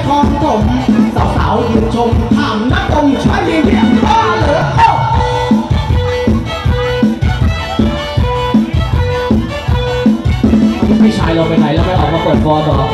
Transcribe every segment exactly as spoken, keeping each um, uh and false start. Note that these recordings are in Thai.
คอนผมสาวๆยืนชมถามนักดมใช้มีเพียงบ้าเหรอพี่ชายเราไปไหนแล้วไม่ออกมาเปิดฟอร์ต่อ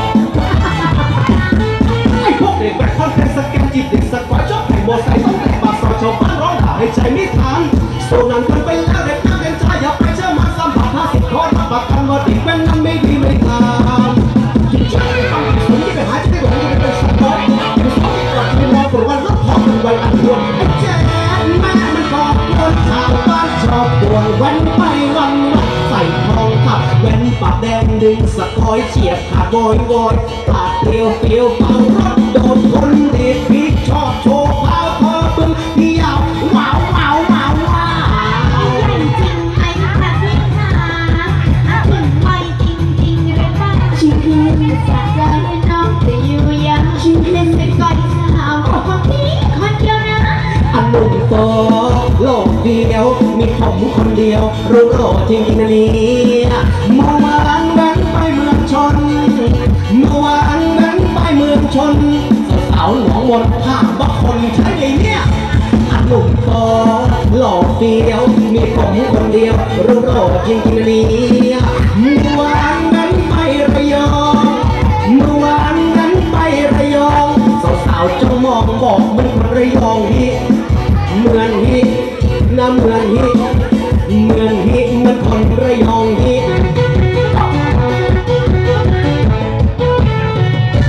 ไอ้พวกเด็กแบกคอนเทนต์สแกนจีบเด็กสกวาชอบแต่งโมไซค์ต้องแต่งปากซอยชาวบ้านร้องด่าให้ใจไม่ทันโซนันกันไปแล้วเด็กนักเรียนชายอย่าไปเชื่อมันสัมผัสห้าสิบข้อรับประกันว่าเด็กแว้นนั้นไม่ดีไม่ทำยิ่งเชื่อไม่ฟังผมยิ่งไปหาจะได้หลงยิ่งเป็นสกอยเป็นสองที่ก่อนเป็นรอตัววันรับพอเป็นวัยอันควรไอ้แจ๊ดแม่มันกอบคนชาวบ้านชอบปวดวันไปวันวันใส่ทองขับแว่นปากแดงดึงสะกอยเฉียบขาดโวยโวยปากเปรี้ยวเปรี้ยวเป่ารถโดนคนดีพีชชอบโชว์พาวพอบึ้งพี่ยาวว้าวว้าวว้าวว้าวใหญ่จริงไหมคะพี่ขาถึงไม่จริงจริงหรือเปล่าชิคกี้พายจะใจน้องจะอยู่ยังชิคกี้พายเป็นก้อยสาวของพี่คนเดียวนะอันหนุ่มโตโลกเดียวมีผมคนเดียวรู้โลกจริงจริงนะเนี่ยเมื่อวานแบงไปเมืองชนเมื่อวานแบงไปเมืองชนสาวหลวงมนถามว่าคนใช่ไหมเนี่ยอันหนุ่มโตโลกเดียวมีผมคนเดียวรู้โลกจริงจริงนะเนี่ยเมื่อวานแบงไประยองเมื่อวานแบงไประยองสาวๆจ้องมองบอกมันคนระยองพี่เหมือนฮิน้ำเหมือนฮิเหมือนฮิมันคนระยองฮิ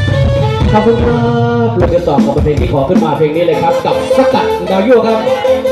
ขอบคุณครับเพลงที่สองของเพลงที่ขอขึ้นมาเพลงนี้เลยครับกับสกัดดาวยั่วครับ